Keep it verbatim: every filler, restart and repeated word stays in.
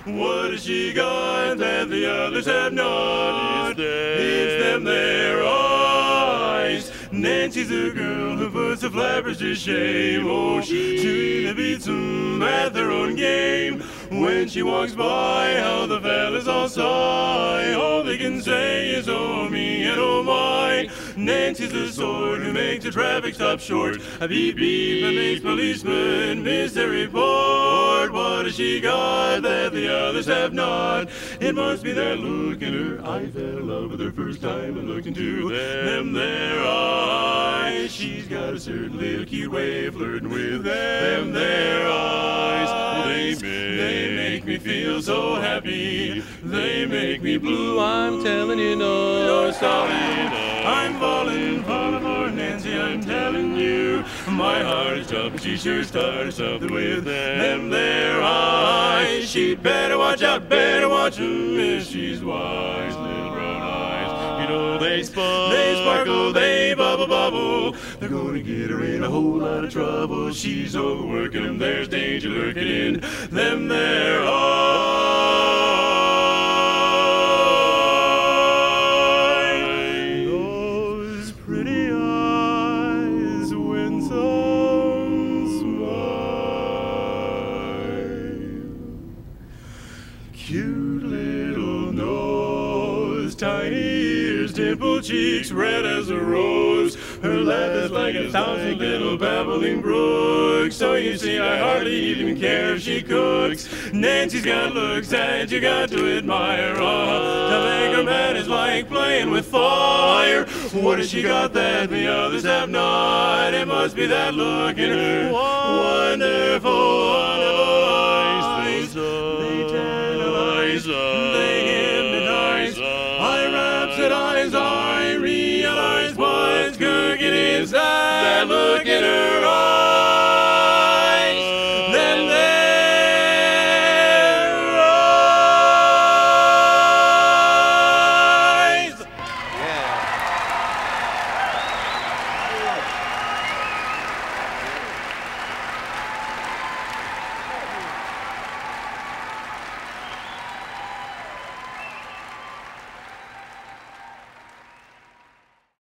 What has she got that the others have not? It's, it's them their eyes. Nancy's a girl who puts the flappers to shame. Oh, she really beats them at their own game. When she walks by, how the fellas all sigh. All they can say is, oh me and oh my. Nancy's the sort who makes a traffic stop short. A beep beep and makes policemen miss their report. What has she got that the others have not? It must be that look in her eye. Fell in love with her first time and looked into them their eyes. She's got a certain little cute way of flirting with them their eyes. Well, they, they make me feel so happy. They make me blue. I'm telling you, no, no stopping. I'm falling, falling for Nancy, I'm telling you. My heart is jumping, she sure started something with them their eyes. She'd better watch out, better watch 'em if she's wise. Little brown eyes, you know they sparkle, they sparkle, they bubble, bubble. They're gonna get her in a whole lot of trouble. She's overworking 'em, there's danger lurking in them their eyes. Cute little nose, tiny ears, dimpled cheeks, red as a rose. Her laugh is like a thousand little babbling brooks. So you see, I hardly even care if she cooks. Nancy's got looks that you got to admire. Oh, to make her mad is like playing with fire. What has she got that the others have not? It must be that look in her wonderful eyes. They